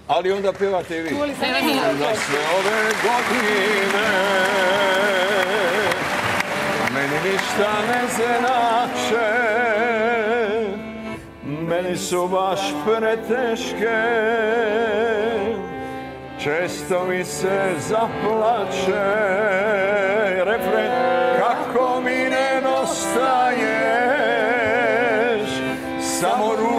Ali onda pevate i vi. Čuli sam Za sve ove godine meni ništa ne znače, meni su baš preteške, često mi se zaplače. Refren, kako mi ne dostaješ, samo